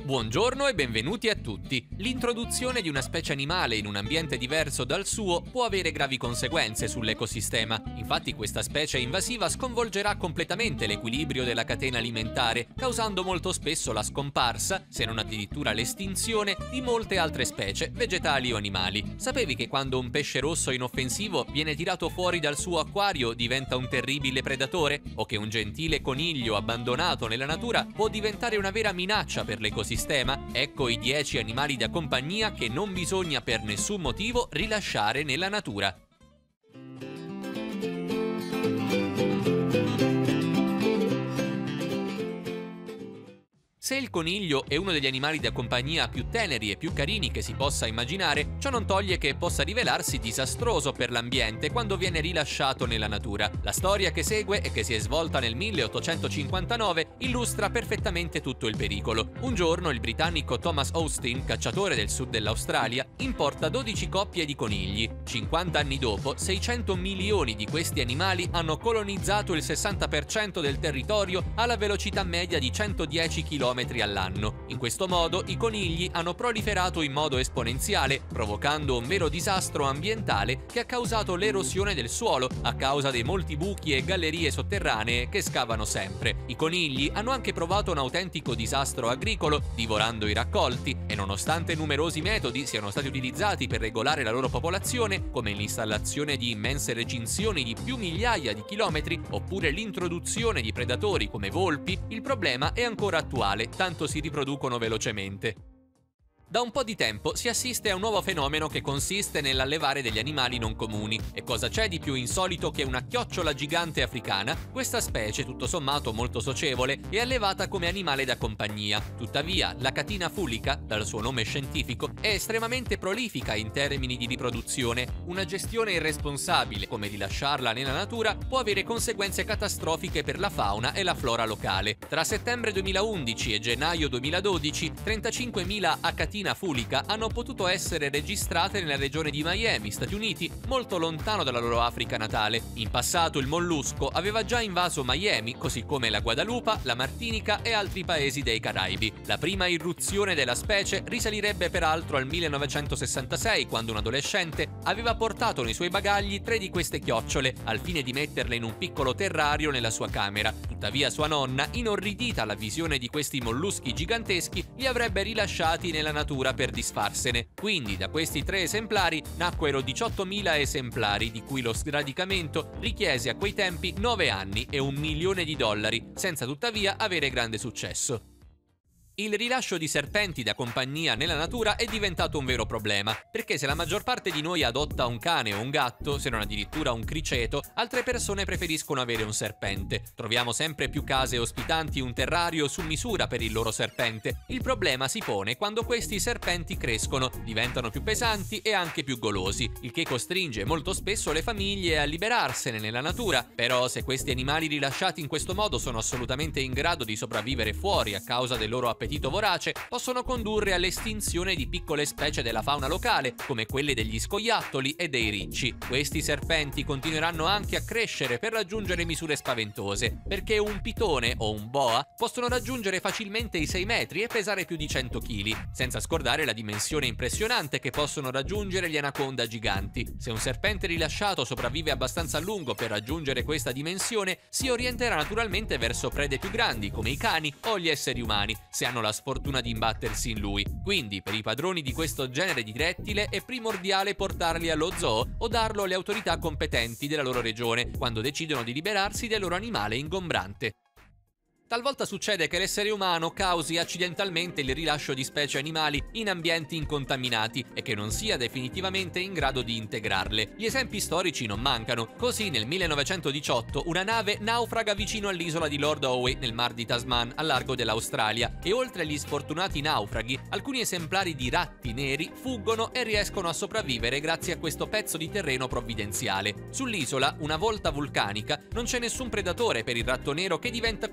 Buongiorno e benvenuti a tutti. L'introduzione di una specie animale in un ambiente diverso dal suo può avere gravi conseguenze sull'ecosistema. Infatti questa specie invasiva sconvolgerà completamente l'equilibrio della catena alimentare, causando molto spesso la scomparsa, se non addirittura l'estinzione, di molte altre specie, vegetali o animali. Sapevi che quando un pesce rosso inoffensivo viene tirato fuori dal suo acquario diventa un terribile predatore? O che un gentile coniglio abbandonato nella natura può diventare una vera minaccia per l'ecosistema? Ecco i 10 animali da compagnia che non bisogna per nessun motivo rilasciare nella natura. Se il coniglio è uno degli animali da compagnia più teneri e più carini che si possa immaginare, ciò non toglie che possa rivelarsi disastroso per l'ambiente quando viene rilasciato nella natura. La storia che segue e che si è svolta nel 1859 illustra perfettamente tutto il pericolo. Un giorno il britannico Thomas Austin, cacciatore del sud dell'Australia, importa 12 coppie di conigli. 50 anni dopo, 600 milioni di questi animali hanno colonizzato il 60% del territorio alla velocità media di 110 km all'anno. In questo modo i conigli hanno proliferato in modo esponenziale, provocando un vero disastro ambientale che ha causato l'erosione del suolo a causa dei molti buchi e gallerie sotterranee che scavano sempre. I conigli hanno anche provato un autentico disastro agricolo, divorando i raccolti, e nonostante numerosi metodi siano stati utilizzati per regolare la loro popolazione, come l'installazione di immense recinzioni di più migliaia di chilometri oppure l'introduzione di predatori come volpi, il problema è ancora attuale, tanto si riproducono velocemente. Da un po' di tempo si assiste a un nuovo fenomeno che consiste nell'allevare degli animali non comuni. E cosa c'è di più insolito che una chiocciola gigante africana? Questa specie, tutto sommato molto socievole, è allevata come animale da compagnia. Tuttavia, la catina fulica, dal suo nome scientifico, è estremamente prolifica in termini di riproduzione. Una gestione irresponsabile, come rilasciarla nella natura, può avere conseguenze catastrofiche per la fauna e la flora locale. Tra settembre 2011 e gennaio 2012, 35.000 acatina fulica hanno potuto essere registrate nella regione di Miami, Stati Uniti, molto lontano dalla loro Africa natale. In passato il mollusco aveva già invaso Miami, così come la Guadalupa, la Martinica e altri paesi dei Caraibi. La prima irruzione della specie risalirebbe peraltro al 1966, quando un adolescente aveva portato nei suoi bagagli 3 di queste chiocciole, al fine di metterle in un piccolo terrario nella sua camera. Tuttavia sua nonna, inorridita alla visione di questi molluschi giganteschi, li avrebbe rilasciati nella natura per disfarsene. Quindi da questi 3 esemplari nacquero 18.000 esemplari, di cui lo sradicamento richiese a quei tempi 9 anni e $1 milione, senza tuttavia avere grande successo. Il rilascio di serpenti da compagnia nella natura è diventato un vero problema, perché se la maggior parte di noi adotta un cane o un gatto, se non addirittura un criceto, altre persone preferiscono avere un serpente. Troviamo sempre più case ospitanti un terrario su misura per il loro serpente. Il problema si pone quando questi serpenti crescono, diventano più pesanti e anche più golosi, il che costringe molto spesso le famiglie a liberarsene nella natura. Però se questi animali rilasciati in questo modo sono assolutamente in grado di sopravvivere fuori a causa del loro appetito vorace, possono condurre all'estinzione di piccole specie della fauna locale, come quelle degli scoiattoli e dei ricci. Questi serpenti continueranno anche a crescere per raggiungere misure spaventose, perché un pitone o un boa possono raggiungere facilmente i 6 metri e pesare più di 100 kg, senza scordare la dimensione impressionante che possono raggiungere gli anaconda giganti. Se un serpente rilasciato sopravvive abbastanza a lungo per raggiungere questa dimensione, si orienterà naturalmente verso prede più grandi, come i cani o gli esseri umani, se hanno la sfortuna di imbattersi in lui. Quindi, per i padroni di questo genere di rettile è primordiale portarli allo zoo o darlo alle autorità competenti della loro regione quando decidono di liberarsi del loro animale ingombrante. Talvolta succede che l'essere umano causi accidentalmente il rilascio di specie animali in ambienti incontaminati e che non sia definitivamente in grado di integrarle. Gli esempi storici non mancano. Così nel 1918 una nave naufraga vicino all'isola di Lord Howe nel mar di Tasman, al largo dell'Australia, e oltre agli sfortunati naufraghi, alcuni esemplari di ratti neri fuggono e riescono a sopravvivere grazie a questo pezzo di terreno provvidenziale. Sull'isola, una volta vulcanica, non c'è nessun predatore per il ratto nero, che diventa quindi un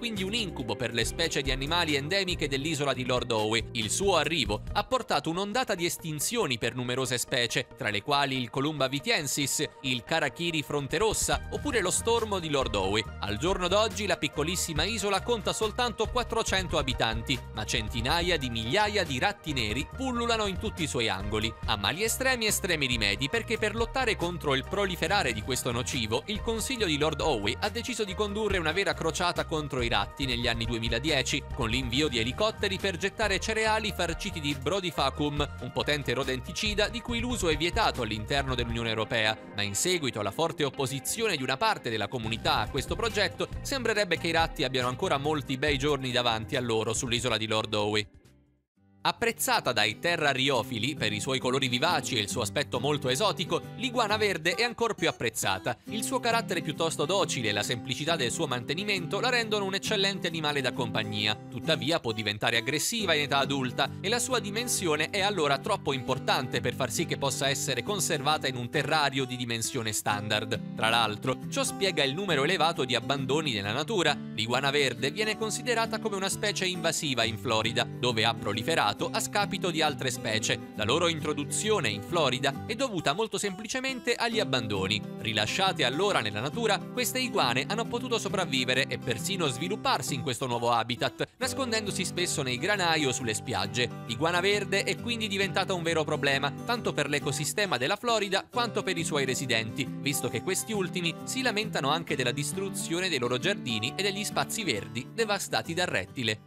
incubo per le specie di animali endemiche dell'isola di Lord Howe. Il suo arrivo ha portato un'ondata di estinzioni per numerose specie, tra le quali il Columba vitiensis, il Karakiri fronterossa oppure lo stormo di Lord Howe. Al giorno d'oggi la piccolissima isola conta soltanto 400 abitanti, ma centinaia di migliaia di ratti neri pullulano in tutti i suoi angoli. A mali estremi rimedi, perché per lottare contro il proliferare di questo nocivo, il Consiglio di Lord Howe ha deciso di condurre una vera crociata contro i ratti negli anni 2010, con l'invio di elicotteri per gettare cereali farciti di Brodifacoum, un potente rodenticida di cui l'uso è vietato all'interno dell'Unione Europea, ma in seguito alla forte opposizione di una parte della comunità a questo progetto, sembrerebbe che i ratti abbiano ancora molti bei giorni davanti a loro sull'isola di Lord Howe. Apprezzata dai terrariofili per i suoi colori vivaci e il suo aspetto molto esotico, l'iguana verde è ancora più apprezzata. Il suo carattere piuttosto docile e la semplicità del suo mantenimento la rendono un eccellente animale da compagnia. Tuttavia può diventare aggressiva in età adulta e la sua dimensione è allora troppo importante per far sì che possa essere conservata in un terrario di dimensione standard. Tra l'altro, ciò spiega il numero elevato di abbandoni nella natura. L'iguana verde viene considerata come una specie invasiva in Florida, dove ha proliferato a scapito di altre specie. La loro introduzione in Florida è dovuta molto semplicemente agli abbandoni. Rilasciate allora nella natura, queste iguane hanno potuto sopravvivere e persino svilupparsi in questo nuovo habitat, nascondendosi spesso nei granai o sulle spiagge. L'iguana verde è quindi diventata un vero problema, tanto per l'ecosistema della Florida quanto per i suoi residenti, visto che questi ultimi si lamentano anche della distruzione dei loro giardini e degli spazi verdi devastati dal rettile.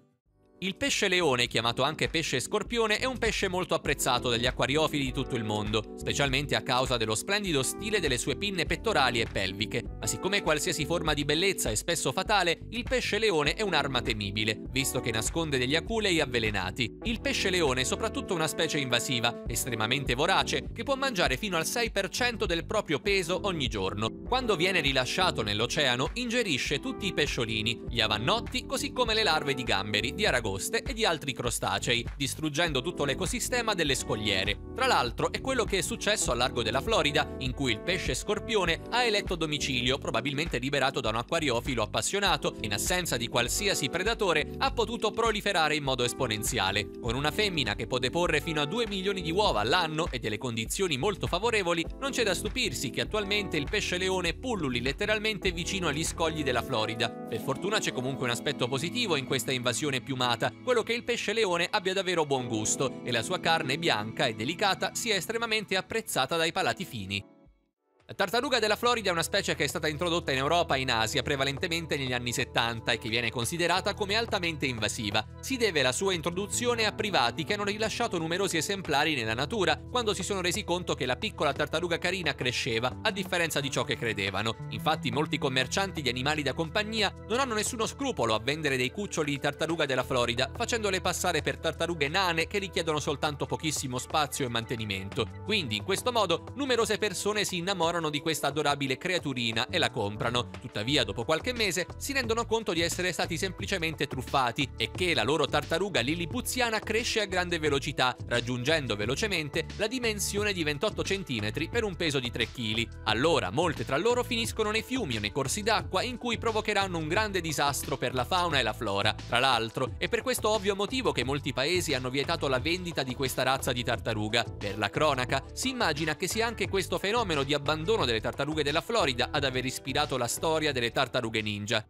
Il pesce leone, chiamato anche pesce scorpione, è un pesce molto apprezzato dagli acquariofili di tutto il mondo, specialmente a causa dello splendido stile delle sue pinne pettorali e pelviche. Ma siccome qualsiasi forma di bellezza è spesso fatale, il pesce leone è un'arma temibile, visto che nasconde degli aculei avvelenati. Il pesce leone è soprattutto una specie invasiva, estremamente vorace, che può mangiare fino al 6% del proprio peso ogni giorno. Quando viene rilasciato nell'oceano, ingerisce tutti i pesciolini, gli avannotti, così come le larve di gamberi, di aragoste e di altri crostacei, distruggendo tutto l'ecosistema delle scogliere. Tra l'altro è quello che è successo al largo della Florida, in cui il pesce scorpione ha eletto domicilio, probabilmente liberato da un acquariofilo appassionato, e in assenza di qualsiasi predatore ha potuto proliferare in modo esponenziale. Con una femmina che può deporre fino a 2 milioni di uova all'anno e delle condizioni molto favorevoli, non c'è da stupirsi che attualmente il pesce leone pulluli letteralmente vicino agli scogli della Florida. Per fortuna c'è comunque un aspetto positivo in questa invasione piumata, quello che il pesce leone abbia davvero buon gusto e la sua carne bianca e delicata sia estremamente apprezzata dai palati fini. La tartaruga della Florida è una specie che è stata introdotta in Europa e in Asia prevalentemente negli anni 70 e che viene considerata come altamente invasiva. Si deve la sua introduzione a privati che hanno rilasciato numerosi esemplari nella natura quando si sono resi conto che la piccola tartaruga carina cresceva, a differenza di ciò che credevano. Infatti molti commercianti di animali da compagnia non hanno nessuno scrupolo a vendere dei cuccioli di tartaruga della Florida, facendole passare per tartarughe nane che richiedono soltanto pochissimo spazio e mantenimento. Quindi in questo modo numerose persone si innamorano di questa adorabile creaturina e la comprano. Tuttavia, dopo qualche mese si rendono conto di essere stati semplicemente truffati e che la loro tartaruga lilipuziana cresce a grande velocità, raggiungendo velocemente la dimensione di 28 cm per un peso di 3 kg. Allora, molte tra loro finiscono nei fiumi o nei corsi d'acqua, in cui provocheranno un grande disastro per la fauna e la flora. Tra l'altro, è per questo ovvio motivo che molti paesi hanno vietato la vendita di questa razza di tartaruga. Per la cronaca, si immagina che sia anche questo fenomeno di abbandono delle tartarughe della Florida ad aver ispirato la storia delle tartarughe ninja.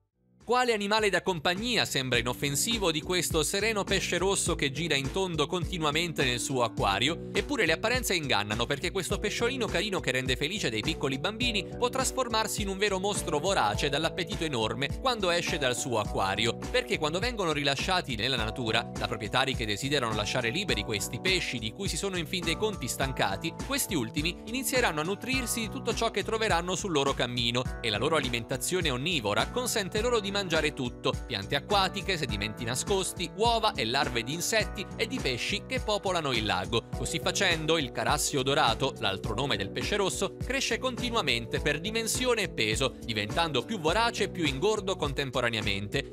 Quale animale da compagnia sembra inoffensivo di questo sereno pesce rosso che gira in tondo continuamente nel suo acquario? Eppure le apparenze ingannano, perché questo pesciolino carino che rende felice dei piccoli bambini può trasformarsi in un vero mostro vorace dall'appetito enorme quando esce dal suo acquario, perché quando vengono rilasciati nella natura da proprietari che desiderano lasciare liberi questi pesci di cui si sono in fin dei conti stancati, questi ultimi inizieranno a nutrirsi di tutto ciò che troveranno sul loro cammino e la loro alimentazione onnivora consente loro di mangiare tutto: piante acquatiche, sedimenti nascosti, uova e larve di insetti e di pesci che popolano il lago. Così facendo, il carassio dorato, l'altro nome del pesce rosso, cresce continuamente per dimensione e peso, diventando più vorace e più ingordo contemporaneamente, e continua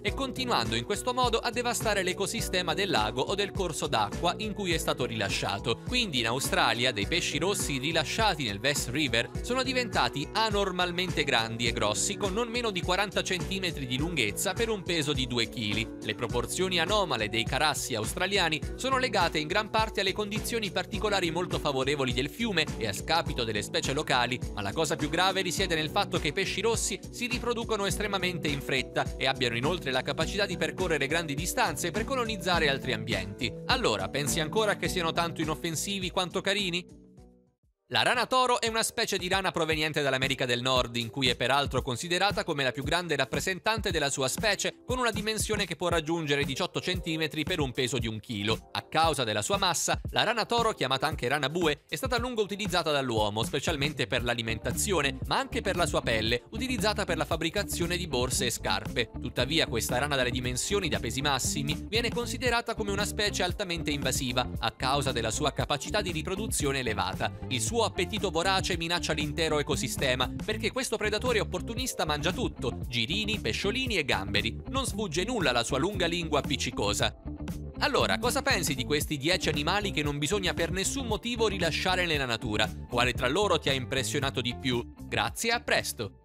continuando in questo modo a devastare l'ecosistema del lago o del corso d'acqua in cui è stato rilasciato. Quindi in Australia dei pesci rossi rilasciati nel West River sono diventati anormalmente grandi e grossi, con non meno di 40 cm di lunghezza per un peso di 2 kg. Le proporzioni anomale dei carassi australiani sono legate in gran parte alle condizioni particolari molto favorevoli del fiume e a scapito delle specie locali, ma la cosa più grave risiede nel fatto che i pesci rossi si riproducono estremamente in fretta e abbiano inoltre la capacità di percorrere grandi distanze per colonizzare altri ambienti. Allora, pensi ancora che siano tanto inoffensivi quanto carini? La rana toro è una specie di rana proveniente dall'America del Nord, in cui è peraltro considerata come la più grande rappresentante della sua specie, con una dimensione che può raggiungere 18 cm per un peso di 1 kg. A causa della sua massa, la rana toro, chiamata anche rana bue, è stata a lungo utilizzata dall'uomo, specialmente per l'alimentazione, ma anche per la sua pelle, utilizzata per la fabbricazione di borse e scarpe. Tuttavia, questa rana dalle dimensioni da pesi massimi viene considerata come una specie altamente invasiva, a causa della sua capacità di riproduzione elevata. Il suo appetito vorace minaccia l'intero ecosistema, perché questo predatore opportunista mangia tutto: girini, pesciolini e gamberi. Non sfugge nulla alla sua lunga lingua appiccicosa. Allora, cosa pensi di questi 10 animali che non bisogna per nessun motivo rilasciare nella natura? Quale tra loro ti ha impressionato di più? Grazie e a presto!